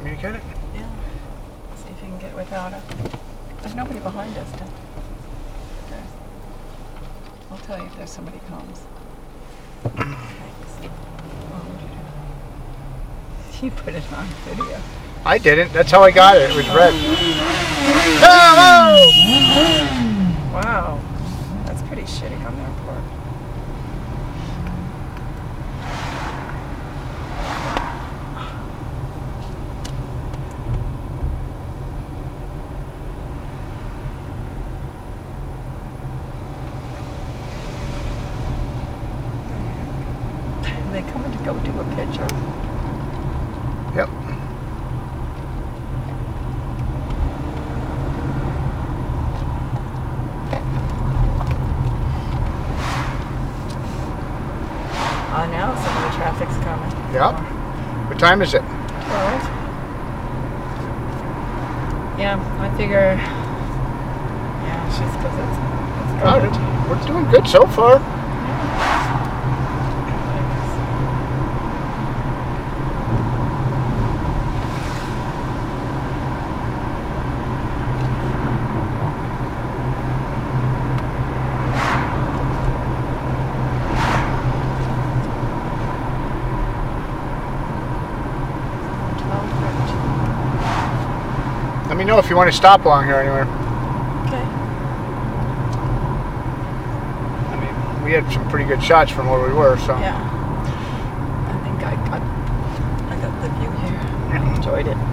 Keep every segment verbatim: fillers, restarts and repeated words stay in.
Want me to get it? Yeah. See if you can get without it. There's nobody behind us. To... Okay. I'll tell you if there's somebody comes. Thanks. Oh, you put it on video. I didn't. That's how I got it. It was red. Oh! Wow. That's pretty shitty on their part. Are they coming to go do a picture? Yep. Oh, now some of the traffic's coming. Yep. What time is it? twelve. Yeah, I figure. Yeah, she's because it's, it's Oh, good. it's- we're doing good so far. Let me know if you want to stop along here anywhere. Okay. I mean, we had some pretty good shots from where we were, so. Yeah. I think I got I got the view here. I enjoyed it.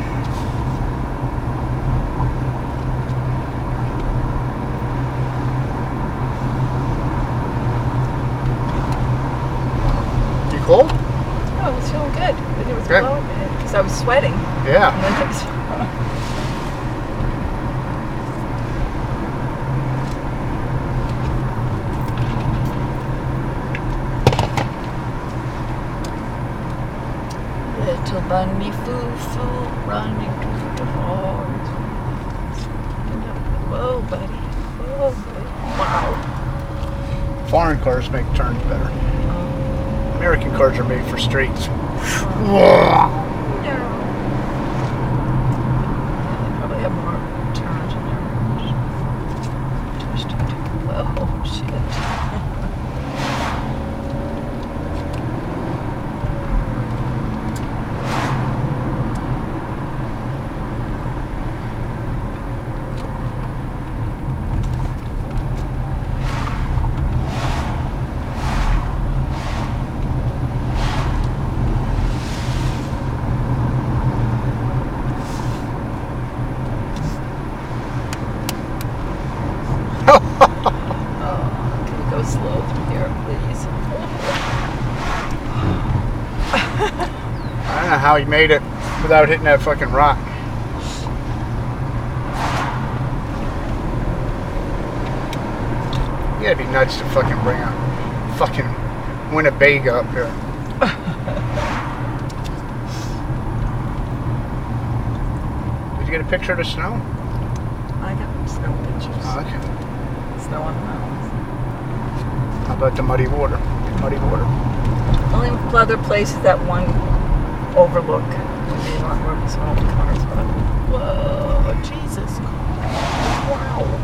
You cold? Oh, it was feeling good. But it was Good. blowing because I was sweating. Yeah. And then it was little bunny foo-foo running through the forest. Whoa, buddy. Whoa, buddy. Wow. Foreign cars make turns better. Oh, American cars are made for straights. no. They probably have more turns in there. Twisted. Whoa, shit. Oh, can you go slow through here, please? I don't know how he made it without hitting that fucking rock. You gotta be nuts to fucking bring a fucking Winnebago up here. Did you get a picture of the snow? I got snow pictures. Oh, okay. Snow on the mountains. How about the muddy water? Muddy water. Only other place is that one overlook. Maybe not where we saw all the cars, but whoa, Jesus! Wow.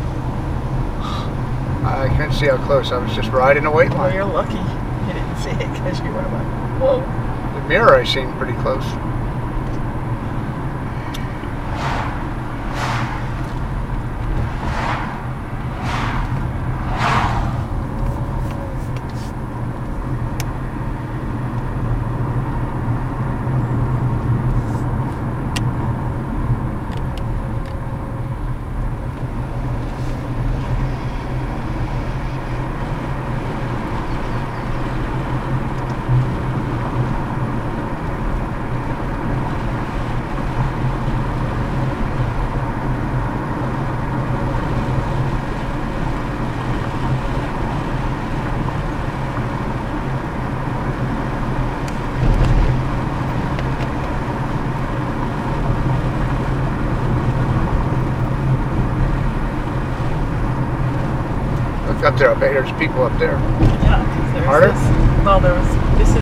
I couldn't see how close. I was just riding a white Well, line. you're lucky you didn't see it because you were like, whoa. The mirror I seen pretty close. Look up there. I bet there's people up there. Yeah, because there's Harder? this, well, there was, this is